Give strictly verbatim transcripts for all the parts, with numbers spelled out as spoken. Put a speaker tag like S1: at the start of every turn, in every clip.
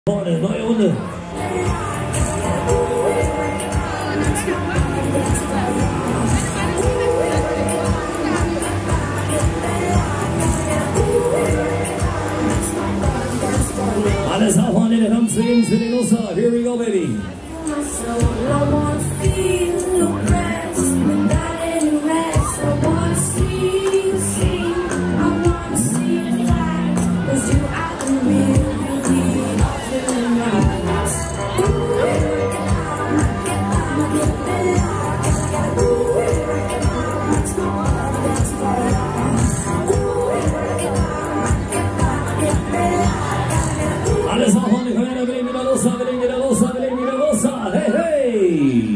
S1: Vorne, neue Runde. Alles nach vorne, der Kampf zu ihm, für den Nusser. Here we go, baby. Alles nach vorne, komm her, wir legen wieder los, wir legen wieder los, wir legen wieder los, hey, hey!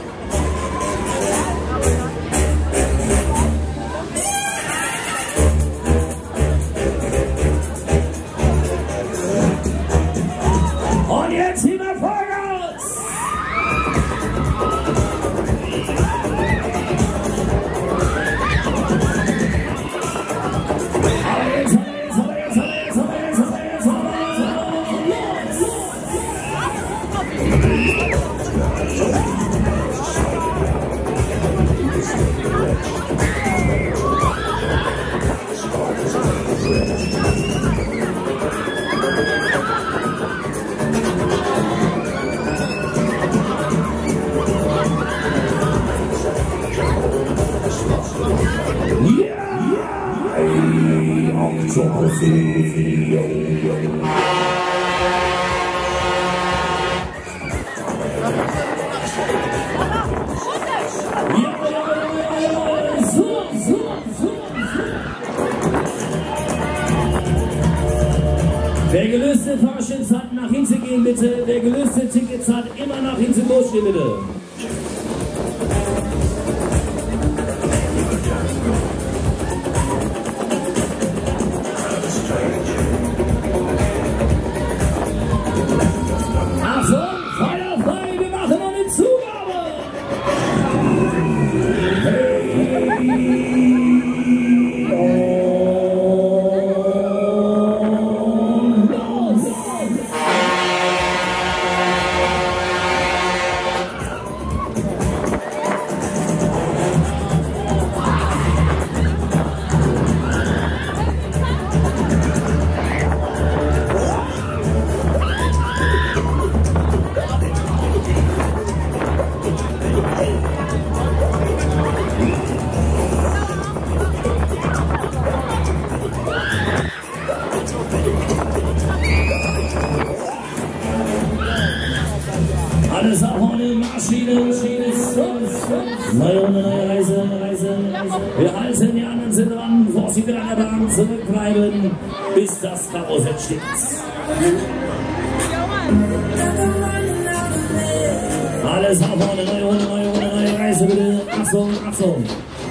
S1: Und jetzt hier mal Vollgas! Aber jetzt, aber jetzt, aber jetzt, aber jetzt, aber jetzt, aber jetzt, Wer gelöste Fahrschutz hat, nach hinten gehen bitte. Wer gelöste Tickets hat, immer nach hinten durchgehen bitte. Achtung, Feuer frei, wir machen noch eine Zugabe. Hey. Alles nach vorne, Maschine, Maschine, neue Runde, neue Reise, Reise. Wir halten, die anderen sind dran, bevor sie wieder an der Bahn zurückbleiben, bis das Karussell steht. Alles nach vorne, neue Runde, neue Runde, neue Reise, bitte. Achtung, Achtung.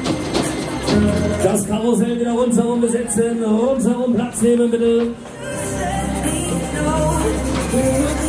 S1: Das Karussell wieder rundherum besetzen, rundherum Platz nehmen, bitte.